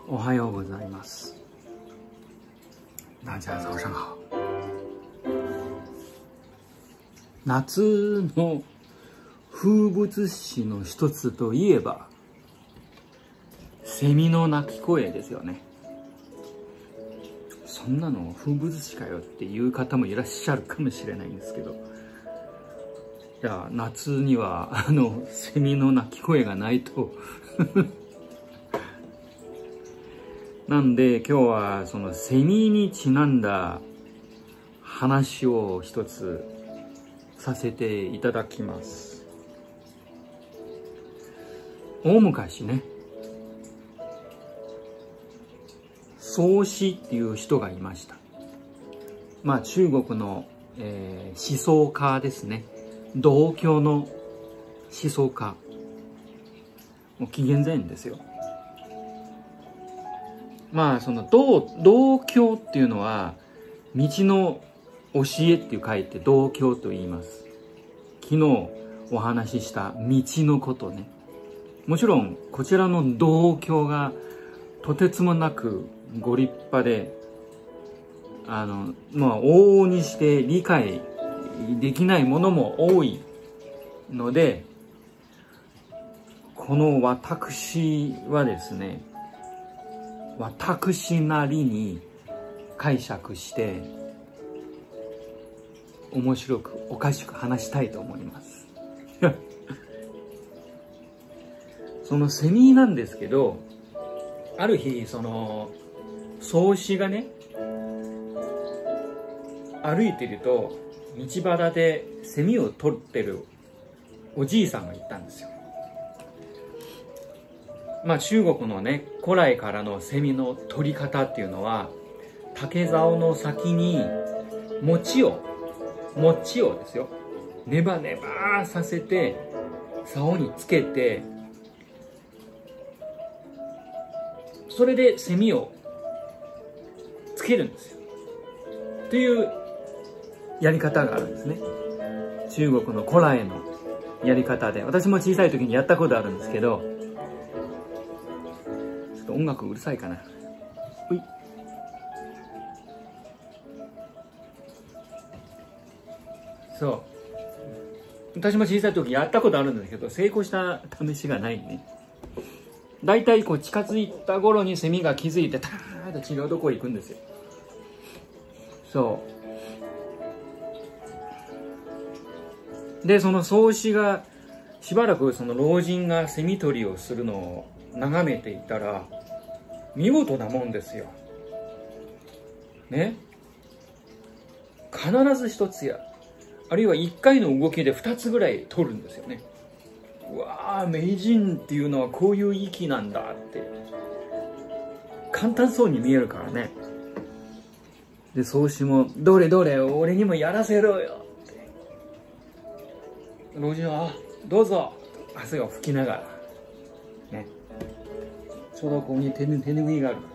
おはようございます。大家早上好。夏の風物詩の一つといえば、セミの鳴き声ですよね。そんなの風物詩かよっていう方もいらっしゃるかもしれないんですけど、いや、夏にはセミの鳴き声がないとなんで今日はそのセミにちなんだ話を一つさせていただきます。大昔ね、宗師っていう人がいました。まあ中国の、思想家ですね。道教の思想家。もう紀元前ですよ。まあその道教っていうのは道の教えっていう書いて道教と言います。昨日お話しした道のことね。もちろんこちらの道教がとてつもなくご立派で、まあ往々にして理解できないものも多いので、この私はですね、私なりに解釈して面白くおかしく話したいと思いますそのセミなんですけど、ある日その宗師がね、歩いてると道端でセミを取ってるおじいさんがいたんですよ。まあ中国のね、古来からのセミの取り方っていうのは、竹竿の先に餅をですよ、ネバネバさせて竿につけて、それでセミをつけるんですよっていうやり方があるんですね。中国の古来のやり方で、私も小さい時にやったことあるんですけど、ちょっと音楽うるさいかな。ほい。そう。私も小さい時やったことあるんですけど、成功した試しがないね。だいたいこう近づいた頃にセミが気づいて、ターッと違うとこ行くんですよ。そう。で、その宗師がしばらくその老人がセミ取りをするのを眺めていたら、見事なもんですよ。ね。必ず一つや、あるいは一回の動きで二つぐらい取るんですよね。うわー、名人っていうのはこういう息なんだって。簡単そうに見えるからね。で、宗師も、どれどれ、俺にもやらせろよって。老人は、どうぞ、汗を拭きながら。ね。ちょうどここに手ぬぐいがある。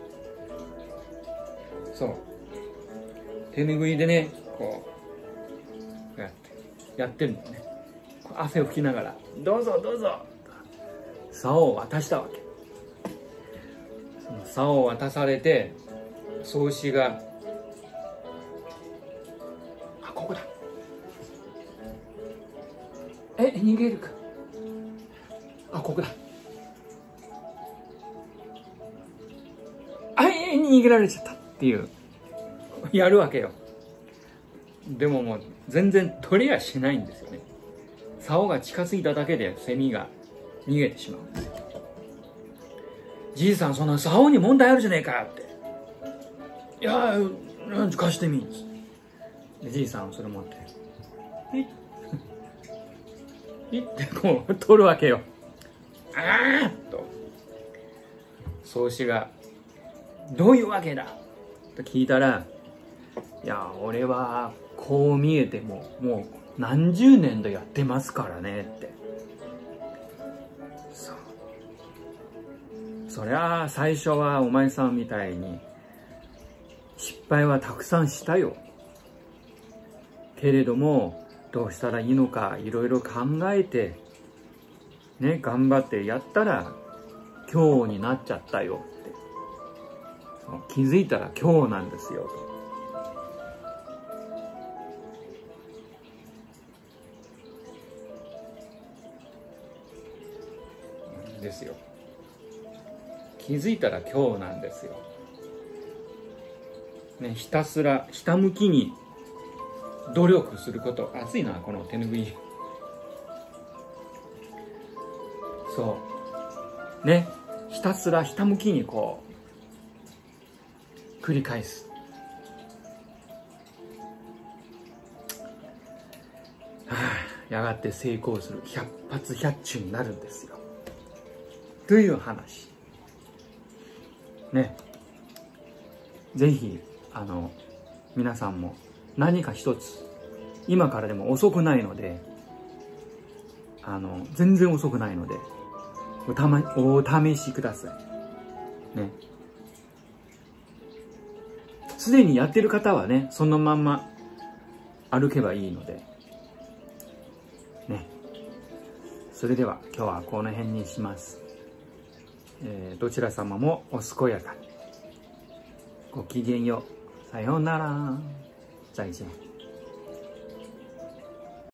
そう。手ぬぐいでね、こう、やってるんだよね。汗を拭きながら、どうぞどうぞ、竿を渡したわけ。その竿を渡されて、宗師が、あ、ここだ。逃げるか。あ、ここだ。逃げられちゃったっていう、やるわけよ。でももう全然取れやしないんですよね。竿が近づいただけでセミが逃げてしまうんですよ。じいさん、その竿に問題あるじゃねえかって。いやー、貸してみんです。で、じいさんはそれ持って、いってこう取るわけよ。あーっと。宗師が、どういうわけだと聞いたら、いや、俺はこう見えてももう何十年とやってますからねって。そう。そりゃあ最初はお前さんみたいに失敗はたくさんしたよ。けれどもどうしたらいいのかいろいろ考えてね、頑張ってやったら今日になっちゃったよって。 気づいたら今日なんですよと。ですよ。気づいたら今日なんですよ。ね、ひたすら下向きに努力すること。暑いな、この手ぬぐい。そうね、ひたすら下向きにこう繰り返す。やがて成功する、百発百中になるんですよという話ね。ぜひ皆さんも何か一つ、今からでも遅くないので、全然遅くないのでお試しくださいね。すでにやってる方はね、そのまんま歩けばいいのでね。それでは今日はこの辺にします。どちら様もお健やかに。ごきげんよう。さようなら。再见。